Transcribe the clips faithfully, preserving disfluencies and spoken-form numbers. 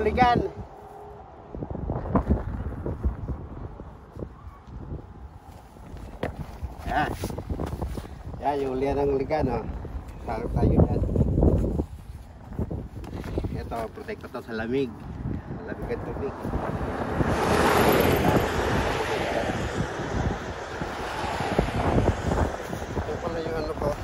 hooligan. Yan. Yan yung ulian ng hooligan, oh. Sarap tayo yan. Ito, protect ko to sa lamig. Sa lamig at tubig. Ito pala yung ano ko.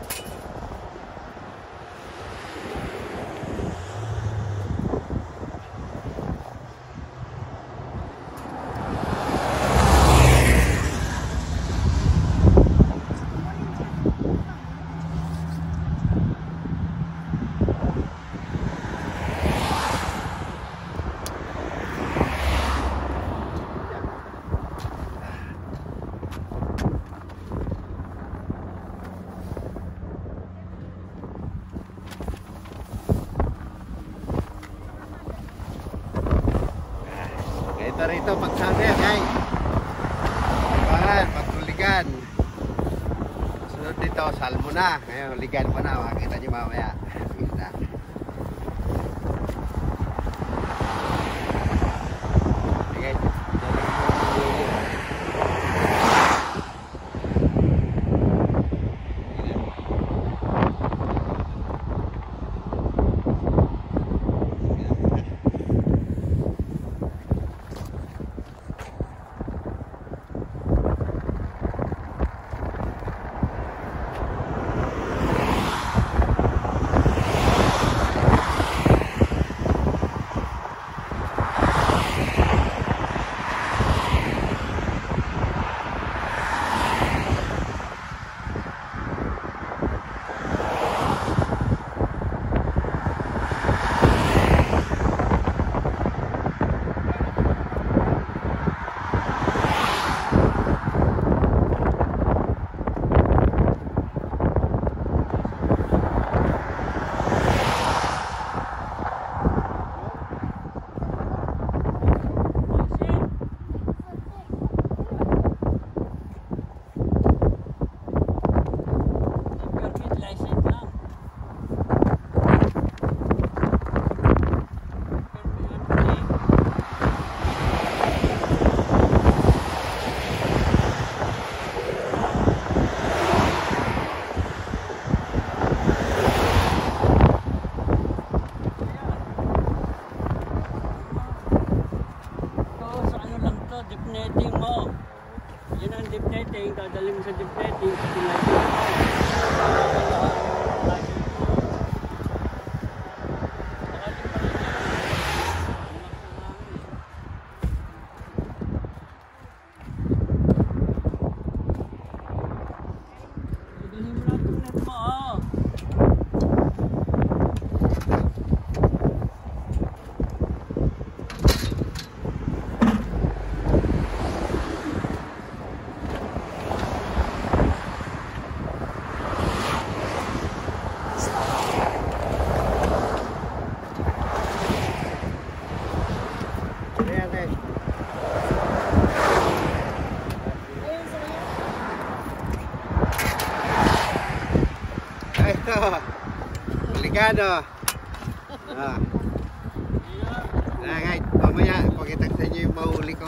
Ito rito pagsabi guys. Ayan, paghuligan. Sunod dito, salmo na. Ngayon, huligan mo na. Makikita nyo mamaya. Makikita. Okay. Dipnetting mo. Yun ang dipnetting, dadalhin mo sa dipnetting. Dadalhin mo na dipnet mo, oh. Ito, delikado. Ah. Nah, guys, mamaya pakita sa inyo yung mahuli ko.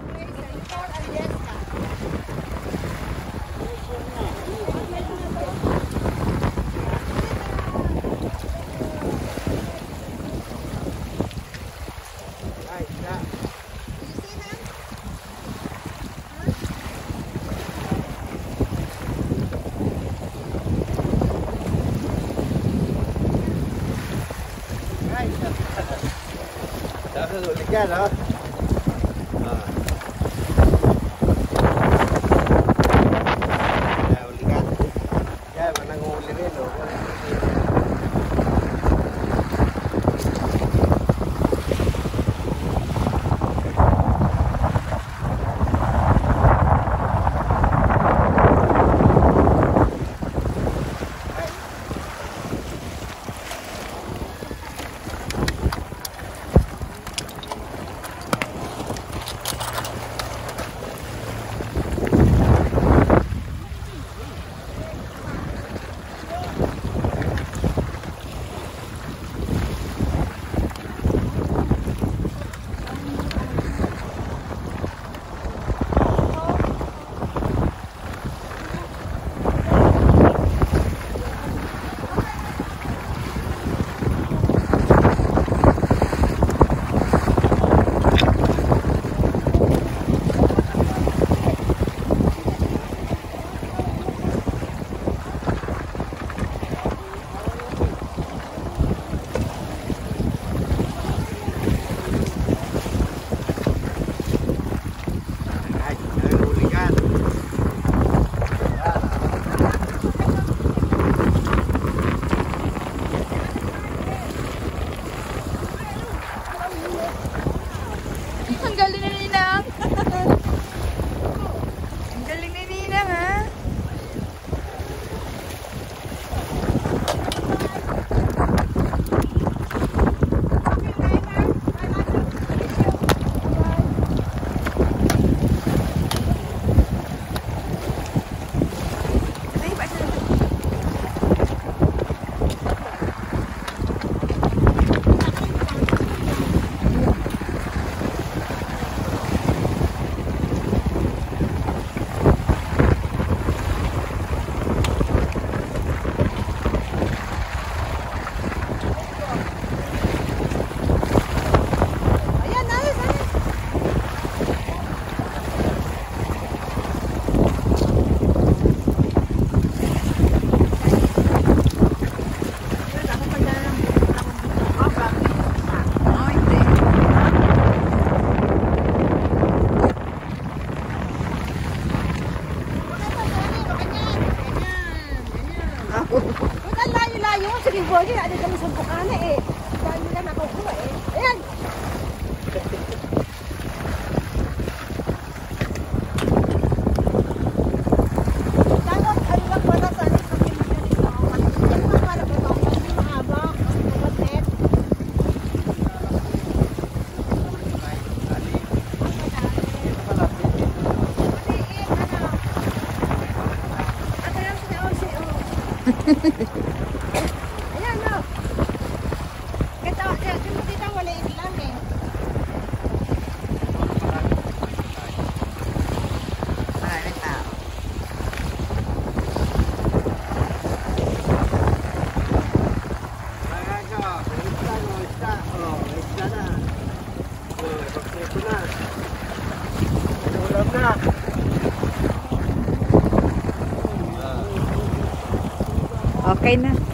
Dahil huligan, ha? Ah. Kaya huligan. Kaya manang huli rin, oh. Huwag ang layo-layo. Sige, Bogi, ano kami sa bukana eh. Dahil nila nakukuha eh. Ayan! Dapat, ano lang pala sa alis ng pinagalit ako. Yan mga para ba ito? Yung mahaba. Yung net. Ayan o. Kita, kita mo dito maliit lang eh. Maraming tao. Ayan siya. Isda no, isda. Oh, isda na. Oh, bakit na. Ulam na. Okay na.